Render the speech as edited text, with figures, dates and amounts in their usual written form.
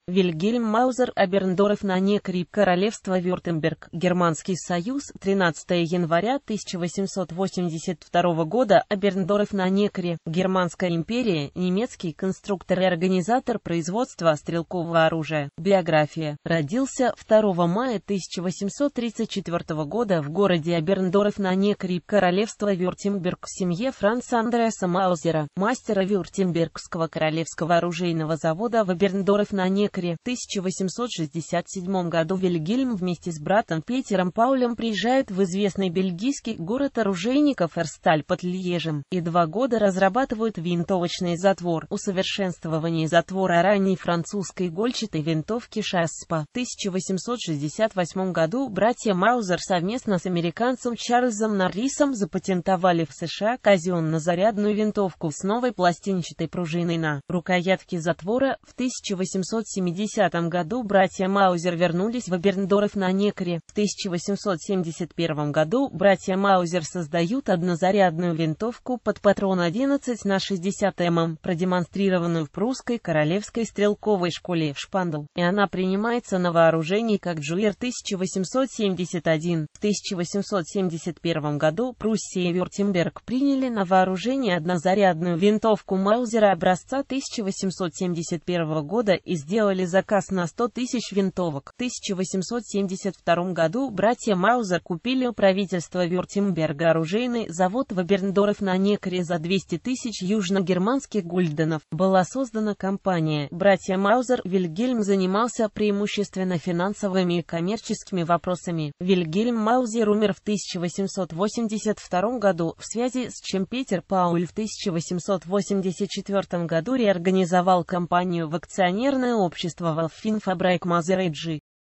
Вильгельм Маузер Оберндорф на Некре, Королевство Вюртемберг, Германский союз, 13 января 1882 года, Оберндорф на Некре, Германская империя, немецкий конструктор и организатор производства стрелкового оружия. Биография. Родился 2 мая 1834 года в городе Оберндорф на Некре, Королевство Вюртемберг, в семье Франца Андреаса Маузера, мастера Вюртембергского королевского оружейного завода в Оберндорф на Некре. В 1867 году Вильгельм вместе с братом Петером Паулем приезжает в известный бельгийский город оружейников Эрсталь под Льежем, и 2 года разрабатывают винтовочный затвор, усовершенствование затвора ранней французской игольчатой винтовки Шаспа. В 1868 году братья Маузер совместно с американцем Чарльзом Норрисом запатентовали в США казенно-зарядную винтовку с новой пластинчатой пружиной на рукоятке затвора. В 1870 году братья Маузер вернулись в Оберндорф на Некре. В 1871 году братья Маузер создают однозарядную винтовку под патрон 11 на 60 мм, продемонстрированную в прусской королевской стрелковой школе в Шпандл, и она принимается на вооружение как Джуэр 1871. В 1871 году Пруссия и Вюртемберг приняли на вооружение однозарядную винтовку Маузера образца 1871 года и сделали заказ на 100 тысяч винтовок. В 1872 году братья Маузер купили у правительства Вюртемберга оружейный завод в Оберндорф на Некре за 200 тысяч южногерманских гульденов. Была создана компания «Братья Маузер». Вильгельм занимался преимущественно финансовыми и коммерческими вопросами. Вильгельм Маузер умер в 1882 году, в связи с чем Петер Пауль в 1884 году реорганизовал компанию в акционерное общество Валфинфабрик Мазер AG.